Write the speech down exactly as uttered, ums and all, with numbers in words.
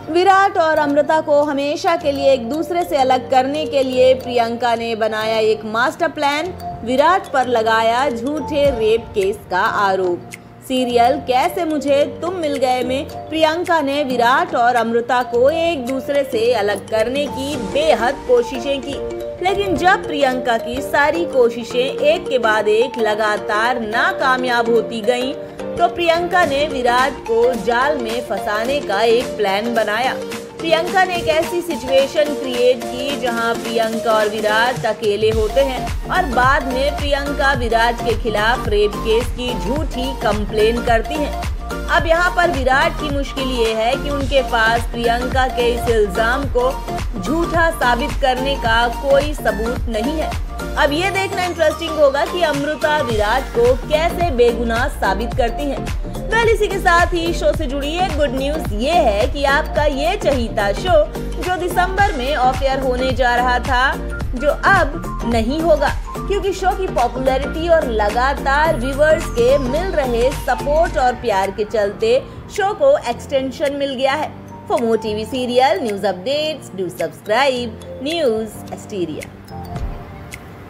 विराट और अमृता को हमेशा के लिए एक दूसरे से अलग करने के लिए प्रियंका ने बनाया एक मास्टर प्लान। विराट पर लगाया झूठे रेप केस का आरोप। सीरियल कैसे मुझे तुम मिल गए में प्रियंका ने विराट और अमृता को एक दूसरे से अलग करने की बेहद कोशिशें की, लेकिन जब प्रियंका की सारी कोशिशें एक के बाद एक लगातार नाकामयाब होती गईं, तो प्रियंका ने विराट को जाल में फंसाने का एक प्लान बनाया। प्रियंका ने एक ऐसी सिचुएशन क्रिएट की जहां प्रियंका और विराट अकेले होते हैं और बाद में प्रियंका विराट के खिलाफ रेप केस की झूठी कंप्लेन करती हैं। अब यहां पर विराट की मुश्किल ये है कि उनके पास प्रियंका के इस इल्जाम को झूठा साबित करने का कोई सबूत नहीं है। अब ये देखना इंटरेस्टिंग होगा कि अमृता विराट को कैसे बेगुनाह साबित करती हैं। वेल, इसी के साथ ही शो से जुड़ी एक गुड न्यूज ये है कि आपका ये चहीता शो जो दिसंबर में ऑफ एयर होने जा रहा था, जो अब नहीं होगा, क्योंकि शो की पॉपुलैरिटी और लगातार व्यूअर्स के मिल रहे सपोर्ट और प्यार के चलते शो को एक्सटेंशन मिल गया है। For more TV serial news updates do subscribe news Asteria.